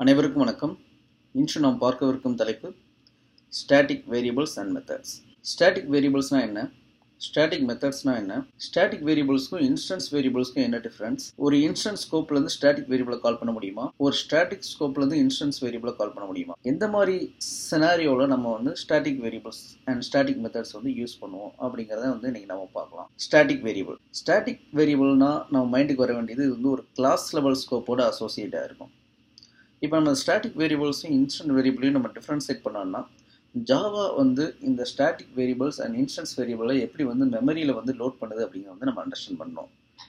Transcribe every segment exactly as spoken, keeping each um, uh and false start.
அனைவருக்கும் வணக்கம். இன்று நாம் பார்க்கவிருக்கும் தலைப்பு static variables and methods. Static வேரியபிள்ஸ்னா என்ன, ஸ்டாட்டிக் மெத்தட்ஸ்னா என்ன, ஸ்டாட்டிக் வேரியபிள்ஸ்க்கும் இன்ஸ்டன்ஸ் வேரியபிள்ஸ்க்கும் என்ன டிஃபரன்ஸ், ஒரு இன்ஸ்டன்ஸ் ஸ்கோப்ல இருந்து ஸ்டாட்டிக் வேரியபிளை கால் பண்ண முடியுமா, ஒரு ஸ்டாட்டிக் ஸ்கோப்ல இருந்து இன்ஸ்டன்ஸ் வேரியபிளை கால் பண்ண முடியுமா, எந்த மாதிரி சினாரியோல நம்ம வந்து static variables and static methods வந்து யூஸ் பண்ணுவோம் அப்படிங்கிறத வந்து இன்னைக்கு நம்ம பார்க்கலாம். ஸ்டாட்டிக் வேரியபிள் ஸ்டாட்டிக் வேரியபிள்னா நம்ம மைண்டுக்கு வர வேண்டியது இது வந்து ஒரு கிளாஸ் லெவல் ஸ்கோப்போட அசோசியேட்டாக இருக்கும். இப்போ நம்ம ஸ்டாட்டிக் வேரியபிள்ஸையும் இன்ஸ்டன்ட் வேரியபிளையும் நம்ம டிஃப்ரென்ஷியேட் பண்ணோம்னா, ஜாவா வந்து இந்த ஸ்டாட்டிக் வேரியபிள்ஸ் அண்ட் இன்ஸ்டன்ஸ் வேரியபிளை எப்படி வந்து மெமரியில் வந்து லோட் பண்ணுது அப்படிங்கிறத வந்து நம்ம அண்டர்ஸ்டாண்ட் பண்ணோம்.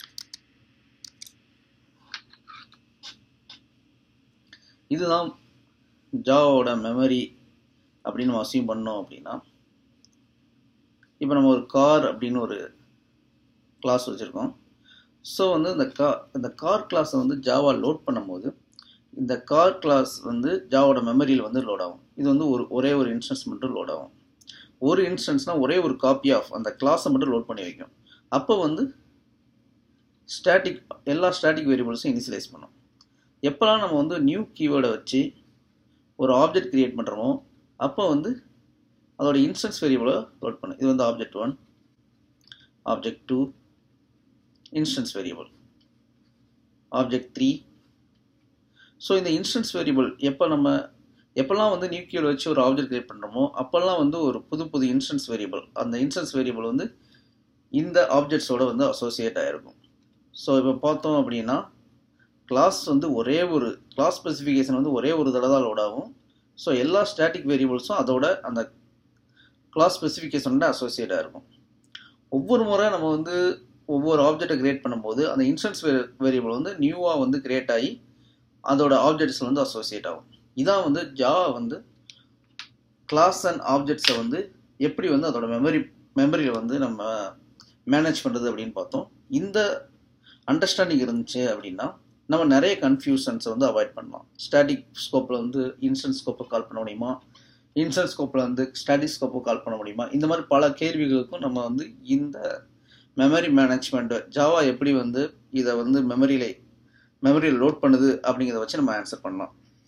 இதுதான் ஜாவாவோட மெமரி அப்படின்னு நம்ம அசியூம் பண்ணோம் அப்படின்னா, இப்போ நம்ம ஒரு கார் அப்படின்னு ஒரு கிளாஸ் வச்சுருக்கோம். ஸோ வந்து இந்த கார் இந்த கார் கிளாஸை வந்து ஜாவா லோட் பண்ணும்போது இந்த கார் கிளாஸ் வந்து ஜாவோட மெமரியில் வந்து லோட் ஆகும். இது வந்து ஒரு ஒரே ஒரு இன்ஸ்டன்ஸ் மட்டும் லோட் ஆகும். ஒரு இன்ஸ்டன்ஸ்னால் ஒரே ஒரு காப்பி ஆஃப் அந்த கிளாஸை மட்டும் லோட் பண்ணி வைக்கும். அப்போ வந்து ஸ்டாட்டிக் எல்லா ஸ்டாட்டிக் வேரியபிள்ஸும் இனிஷியலைஸ் பண்ணும். எப்போலாம் நம்ம வந்து நியூ கீவேர்டை வச்சு ஒரு ஆப்ஜெக்ட் கிரியேட் பண்ணுறோமோ அப்போ வந்து அதோட இன்ஸ்டன்ஸ் வேரியபிளை லோட் பண்ணும். இது வந்து object one, object two, instance variable, object three. So இந்த இன்ஸ்டன்ஸ் வேரியபிள் எப்போ நம்ம எப்போல்லாம் வந்து நியூ கீவேர்டு வச்சு ஒரு ஆப்ஜெக்ட் கிரியேட் பண்ணுறோமோ அப்போல்லாம் வந்து ஒரு புது புது இன்ஸ்டன்ஸ் வேரியபிள், அந்த இன்ஸ்டன்ஸ் வேரியபிள் வந்து இந்த ஆப்ஜெக்ட்ஸோட வந்து அசோசியேட் ஆகிருக்கும். ஸோ இப்போ பார்த்தோம் அப்படின்னா கிளாஸ் வந்து ஒரே ஒரு கிளாஸ் ஸ்பெசிஃபிகேஷன் வந்து ஒரே ஒரு தடவை தான் லோட் ஆகும். ஸோ எல்லா ஸ்டாட்டிக் வேரியபிள்ஸும் அதோட அந்த கிளாஸ் ஸ்பெசிஃபிகேஷனோட அசோசியேட்டாக இருக்கும். ஒவ்வொரு முறை நம்ம வந்து ஒவ்வொரு ஆப்ஜெக்டை கிரியேட் பண்ணும்போது அந்த இன்ஸ்டன்ஸ் வேரியபிள் வந்து நியூவாக வந்து கிரியேட் ஆகி அதோட ஆப்ஜெக்ட்ஸில் வந்து அசோசியேட் ஆகும். இதான் வந்து ஜாவா வந்து கிளாஸ் அண்ட் ஆப்ஜெக்ட்ஸை வந்து எப்படி வந்து அதோட மெமரி மெமரியில் வந்து நம்ம மேனேஜ் பண்ணுறது அப்படின்னு பார்த்தோம். இந்த அண்டர்ஸ்டாண்டிங் இருந்துச்சு அப்படின்னா நம்ம நிறைய கன்ஃபியூஷன்ஸை வந்து அவாய்ட் பண்ணலாம். ஸ்டாட்டிக் ஸ்கோப்பில் வந்து இன்ஸ்டன்ஸ் ஸ்கோப்பை கால் பண்ண முடியுமா, இன்ஸ்டன்ஸ் ஸ்கோப்பில் வந்து ஸ்டாட்டிக் ஸ்கோப்பை கால் பண்ண முடியுமா, இந்த மாதிரி பல கேள்விகளுக்கும் நம்ம வந்து இந்த மெமரி மேனேஜ்மெண்ட் ஜாவா எப்படி வந்து இதை வந்து மெமரியில மெமரியில் லோட் பண்ணுது அப்படிங்கிறத வச்சு நம்ம ஆன்சர் பண்ணலாம்.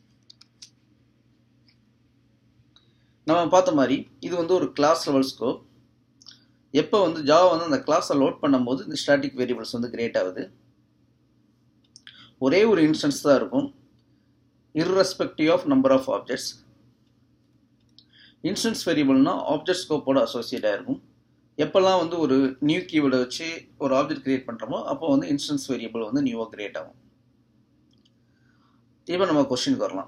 நம்ம பார்த்த மாதிரி இது வந்து ஒரு கிளாஸ் லெவல் ஸ்கோப். எப்போ வந்து ஜாவா வந்து அந்த கிளாஸை லோட் பண்ணும்போது இந்த ஸ்டாட்டிக் வேரியபிள்ஸ் வந்து கிரியேட் ஆகுது. ஒரே ஒரு இன்ஸ்டன்ஸ் தான் இருக்கும், irrespective of number of objects. Instance வேரியபிள்னா ஆப்ஜெக்ட் ஸ்கோப்போட அசோசியேட் ஆகிருக்கும். எப்போல்லாம் வந்து ஒரு நியூ கீவேர்டை வச்சு ஒரு ஆப்ஜெக்ட் கிரியேட் பண்ணுறோமோ அப்போ வந்து இன்ஸ்டன்ஸ் வேரியபிள் வந்து நியூவாக கிரியேட் ஆகும். இப்போ நம்ம கொஸ்டினுக்கு வரலாம்.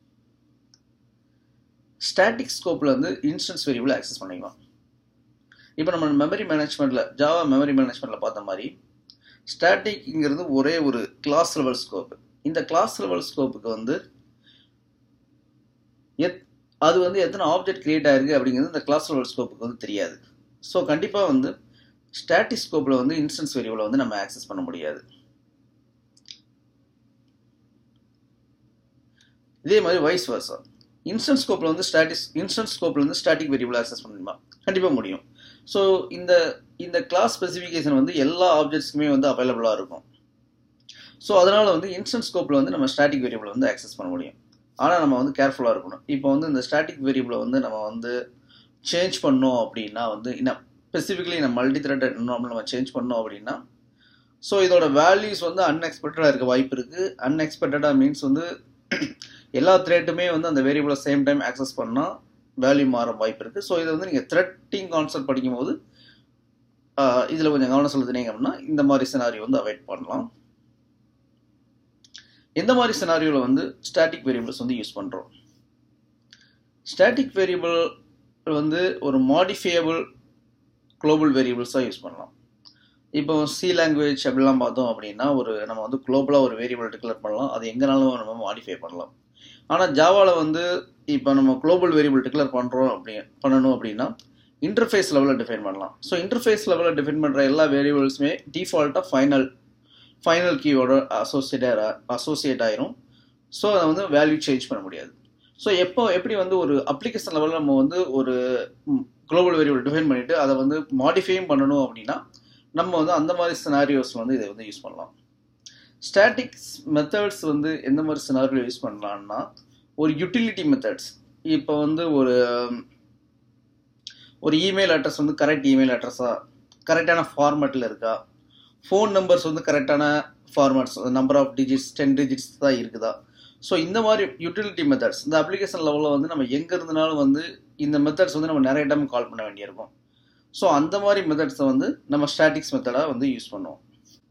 ஸ்டாட்டிக் ஸ்கோப்பில் வந்து இன்ஸ்டன்ஸ் வேரியபிள் ஆக்சஸ் பண்ணிக்கலாம். இப்போ நம்ம மெமரி மேனேஜ்மெண்ட்டில் ஜாவா மெமரி மேனேஜ்மெண்ட்டில் பார்த்த மாதிரி ஸ்டாட்டிக்ங்கிறது ஒரே ஒரு கிளாஸ் லெவல் ஸ்கோப்பு. இந்த கிளாஸ் லெவல் ஸ்கோப்புக்கு வந்து எத் அது வந்து எத்தனை ஆப்ஜெக்ட் கிரியேட் ஆயிருக்கு அப்படிங்கிறது இந்த கிளாஸ் லெவல் ஸ்கோப்புக்கு வந்து தெரியாது. ஸோ கண்டிப்பாக வந்து ஸ்டாட்டிக் ஸ்கோப்பில் வந்து இன்ஸ்டன்ஸ் வேரியபிளை வந்து நம்ம ஆக்சஸ் பண்ண முடியாது. இதே மாதிரி வைஸ் வர்சா இன்ஸ்டன்ஸ் ஸ்கோப்பில் வந்து ஸ்டாட்டிக் இன்ஸ்டன்ஸ் ஸ்கோப்பில் வந்து ஸ்டாட்டிக் வேரியபிள் ஆக்சஸ் பண்ணணுமா, கண்டிப்பாக முடியும். ஸோ இந்த இந்த கிளாஸ் ஸ்பெசிஃபிகேஷன் வந்து எல்லா ஆப்ஜெக்ட்ஸ்க்குமே வந்து அவைலபிளாக இருக்கும். ஸோ அதனால் வந்து இன்ஸ்டன்ஸ் ஸ்கோப்பில் வந்து நம்ம ஸ்டாட்டிக் வேரியபிள் வந்து ஆக்சஸ் பண்ண முடியும். ஆனால் நம்ம வந்து கேர்ஃபுல்லாக இருக்கணும். இப்போ வந்து இந்த ஸ்டாட்டிக் வேரியபிளை வந்து நம்ம வந்து சேஞ்ச் பண்ணோம் அப்படின்னா வந்து இன்னும் ஸ்பெசிஃபிக்லி நம்ம மல்டி த்ரெட்டட் என்வரான்மென்ட்ல நம்ம சேஞ்ச் பண்ணோம் அப்படின்னா ஸோ இதோட வேல்யூஸ் வந்து அன்எக்ஸ்பெக்டடாக இருக்க வாய்ப்பு இருக்குது. அன்எக்ஸ்பெக்டடாக மீன்ஸ் வந்து எல்லா த்ரெட்டுமே வந்து அந்த வேரியபிளை சேம் டைம் ஆக்சஸ் பண்ணால் வேல்யூ மாற வாய்ப்பு இருக்குது. ஸோ இதை வந்து நீங்கள் த்ரெட்டிங் கான்செப்ட் படிக்கும்போது இதில் கொஞ்சம் கவனம் செலுத்தினீங்க அப்படின்னா இந்த மாதிரி சினாரியோ வந்து அவாய்ட் பண்ணலாம். எந்த மாதிரி சினாரியோவில் வந்து ஸ்டாட்டிக் வேரியபிள்ஸ் வந்து யூஸ் பண்ணுறோம்? ஸ்டாட்டிக் வேரியபிள் வந்து ஒரு மாடிஃபையபிள் குளோபல் வேரியபிள்ஸாக யூஸ் பண்ணலாம். இப்போ சி லாங்குவேஜ் அப்படிலாம் பார்த்தோம் அப்படின்னா ஒரு நம்ம வந்து குளோபலாக ஒரு வேரியபிள் டிக்ளேர் பண்ணலாம், அது எங்கேனாலும் நம்ம மாடிஃபை பண்ணலாம். ஆனால் ஜாவாவில் வந்து இப்போ நம்ம குளோபல் வேரியபிள் டிக்ளேர் பண்ணுறோம் அப்படி பண்ணணும் அப்படின்னா இன்டர்ஃபேஸ் லெவலில் டிஃபைன் பண்ணலாம். ஸோ இன்டர்ஃபேஸ் லெவலில் டிஃபைன் பண்ணுற எல்லா வேரியபிள்ஸுமே டிஃபால்ட்டாக ஃபைனல் ஃபைனல் கீயோட அசோசியேட் அசோசியேட் ஆயிரும். ஸோ அதை வந்து வேல்யூ சேஞ்ச் பண்ண முடியாது. ஸோ எப்போ எப்படி வந்து ஒரு அப்ளிகேஷன் லெவலில் நம்ம வந்து ஒரு குளோபல் வேரியபிள் டிஃபைன் பண்ணிவிட்டு அதை வந்து மாடிஃபையும் பண்ணணும் அப்படின்னா நம்ம வந்து அந்த மாதிரி சினாரியோஸில் வந்து இதை வந்து யூஸ் பண்ணலாம். ஸ்டாட்டிக்ஸ் மெத்தட்ஸ் வந்து எந்த மாதிரி சினாரியில் யூஸ் பண்ணலான்னா, ஒரு யூட்டிலிட்டி மெத்தட்ஸ். இப்போ வந்து ஒரு ஒரு இமெயில் அட்ரஸ் வந்து கரெக்ட் இமெயில் அட்ரஸா, கரெக்டான ஃபார்மேட்டில் இருக்கா, ஃபோன் நம்பர்ஸ் வந்து கரெக்டான formats, number of digits ten digits தான் இருக்குதா. ஸோ இந்த மாதிரி யூட்டிலிட்டி மெத்தட்ஸ் இந்த அப்ளிகேஷன் லெவலில் வந்து நம்ம எங்கே இருந்தனாலும் வந்து இந்த மெத்தட்ஸ் வந்து நம்ம நிறைய டைம் கால் பண்ண வேண்டியிருக்கும். ஸோ அந்த மாதிரி மெத்தட்ஸை வந்து நம்ம ஸ்டாட்டிக்ஸ் மெத்தடாக வந்து யூஸ் பண்ணுவோம்.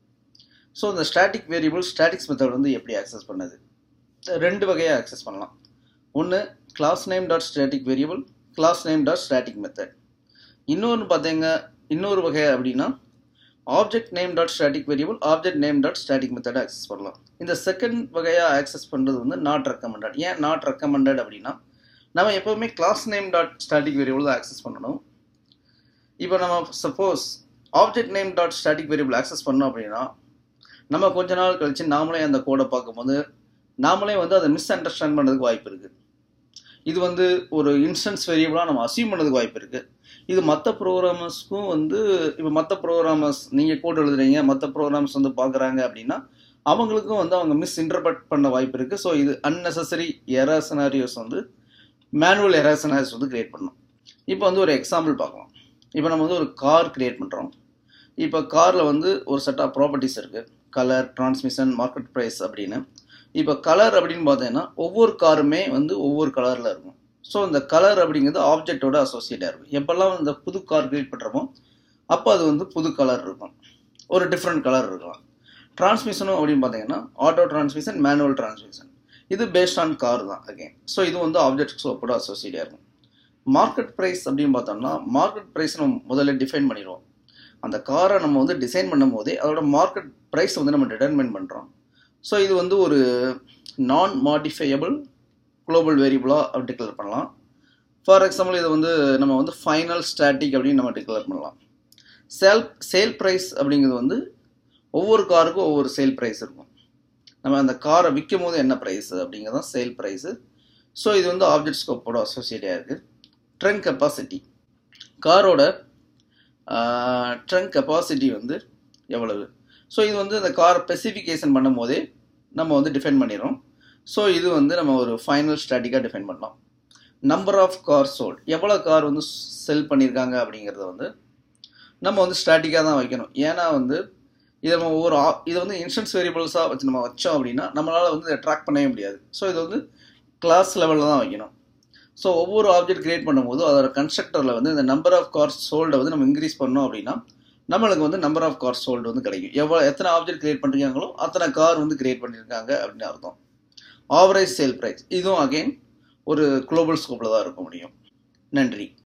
ஸோ இந்த ஸ்டாட்டிக் வேரியபிள் ஸ்டாட்டிக்ஸ் மெத்தட் வந்து எப்படி ஆக்சஸ் பண்ணுது? ரெண்டு வகையாக ஆக்சஸ் பண்ணலாம். ஒன்று class name dot static variable, class name dot static method. இன்னொன்று பார்த்தீங்க இன்னொரு வகை அப்படின்னா object name dot static variable, object name dot static மெத்தடை ஆக்சஸ் பண்ணலாம். இந்த செகண்ட் வகையாக ஆக்சஸ் பண்ணுறது வந்து நாட் ரெக்கமெண்டட். ஏன் நாட் ரெக்கமெண்டட் அப்படின்னா, நம்ம எப்போவுமே class name dot static variable தான் ஆக்சஸ் பண்ணணும். இப்போ நம்ம suppose object name dot static variable access பண்ணோம் அப்படின்னா, நம்ம கொஞ்ச நாள் கழிச்சு நாமளே அந்த கோடை பார்க்கும்போது நாமளே வந்து அதை மிஸ் அண்டர்ஸ்டாண்ட் பண்ணுறதுக்கு வாய்ப்பு இருக்குது. இது வந்து ஒரு இன்ஸ்டன்ஸ் வேரியபிளாக நம்ம அசியூம் பண்ணதுக்கு வாய்ப்பு இருக்குது. இது மற்ற ப்ரோக்ராமர்ஸ்க்கும் வந்து இப்போ மற்ற ப்ரோக்ராமர்ஸ் நீங்கள் கோட் எழுதுறீங்க, மற்ற ப்ரோக்ராம்ஸ் வந்து பார்க்குறாங்க அப்படின்னா அவங்களுக்கும் வந்து அவங்க மிஸ் இன்டர்பிரட் பண்ண வாய்ப்பு இருக்குது. ஸோ இது அன்னெசரி எரர் சினாரியோஸ் வந்து மேனுவல் எரர் சினாரியோஸ் வந்து கிரியேட் பண்ணணும். இப்போ வந்து ஒரு எக்ஸாம்பிள் பார்க்கலாம். இப்போ நம்ம வந்து ஒரு கார் கிரியேட் பண்ணுறோம். இப்போ காரில் வந்து ஒரு செட் ஆஃப் ப்ராப்பர்ட்டிஸ் இருக்குது, கலர், டிரான்ஸ்மிஷன், மார்க்கெட் ப்ரைஸ் அப்படின்னு. இப்போ கலர் அப்படின்னு பார்த்தீங்கன்னா ஒவ்வொரு காருமே வந்து ஒவ்வொரு கலரில் இருக்கும். ஸோ இந்த கலர் அப்படிங்கிறது ஆப்ஜெக்டோட அசோசியேட்டாக இருக்கும். எப்போல்லாம் இந்த புது கார் கிரியேட் பண்ணுறோமோ அப்போ அது வந்து புது கலர் இருக்கும், ஒரு டிஃப்ரெண்ட் கலர் இருக்கலாம். டிரான்ஸ்மிஷனும் அப்படின்னு பார்த்தீங்கன்னா ஆட்டோ டிரான்ஸ்மிஷன், மேனுவல் டிரான்ஸ்மிஷன், இது பேஸ்ட் ஆன் கார் தான் அகேன். ஸோ இது வந்து ஆப்ஜெக்ட் ஸ்கோப்போட அசோசியேட்டாக இருக்கும். மார்க்கெட் ப்ரைஸ் அப்படின்னு பார்த்தோம்னா மார்க்கெட் ப்ரைஸ் நம்ம முதல்ல டிஃபைன் பண்ணிடுவோம். அந்த காரை நம்ம வந்து டிசைன் பண்ணும் போதே அதோட மார்க்கெட் ப்ரைஸ் வந்து நம்ம டிட்டர்மைன் பண்ணுறோம். ஸோ இது வந்து ஒரு நான் மாடிஃபையபிள் குளோபல் வேரியபிளாக டிக்ளேர் பண்ணலாம். ஃபார் எக்ஸாம்பிள் இதை வந்து நம்ம வந்து ஃபைனல் ஸ்டாட்டிக் அப்படின்னு நம்ம டிக்ளேர் பண்ணலாம். சேல் சேல் ப்ரைஸ் அப்படிங்கிறது வந்து ஒவ்வொரு காருக்கும் ஒவ்வொரு சேல் ப்ரைஸ் இருக்கும். நம்ம அந்த காரை விற்கும் போது என்ன ப்ரைஸ் அப்படிங்கிறது தான் சேல் ப்ரைஸு. ஸோ இது வந்து ஆப்ஜெக்ட் ஸ்கோப்போட அசோசியேட்டாக இருக்குது. ட்ரங்க் கெப்பாசிட்டி, காரோட ட்ரங்க் கெப்பாசிட்டி வந்து எவ்வளவு. ஸோ இது வந்து இந்த கார் ஸ்பெசிஃபிகேஷன் பண்ணும் போதே நம்ம வந்து டிஃபைன் பண்ணிடுறோம். ஸோ இது வந்து நம்ம ஒரு ஃபைனல் ஸ்டாட்டிக்காக டிஃபைன் பண்ணலாம். நம்பர் ஆஃப் கார் சோல்ட், எவ்வளோ கார் வந்து செல் பண்ணியிருக்காங்க அப்படிங்கிறத வந்து நம்ம வந்து ஸ்டாட்டிக்காக தான் வைக்கணும். ஏன்னா வந்து இதை நம்ம ஒவ்வொரு இதை வந்து இன்ஸ்டன்ஸ் வேரியபிள்ஸாக வச்சு நம்ம வச்சோம் அப்படின்னா நம்மளால் வந்து இதை ட்ராக் பண்ணவே முடியாது. ஸோ இது வந்து கிளாஸ் லெவலில் தான் வைக்கணும். ஸோ ஒவ்வொரு ஆப்ஜெக்ட் கிரியேட் பண்ணும்போது அதோட கன்ஸ்ட்ரக்டரில் வந்து இந்த நம்பர் ஆஃப் கார் சோல்டை வந்து நம்ம இன்க்ரீஸ் பண்ணோம் அப்படின்னா நம்மளுக்கு வந்து நம்பர் ஆஃப் கார் சோல்டு வந்து கிடைக்கும். எவ்வளோ எத்தனை ஆப்ஜெக்ட் கிரியேட் பண்ணுறாங்களோ அத்தனை கார் வந்து கிரியேட் பண்ணியிருக்காங்க அப்படின்னு அர்த்தம். ஆவரேஜ் சேல் ப்ரைஸ், இதுவும் அகெயின் ஒரு குளோபல் ஸ்கோப்பில் தான் இருக்க முடியும். நன்றி.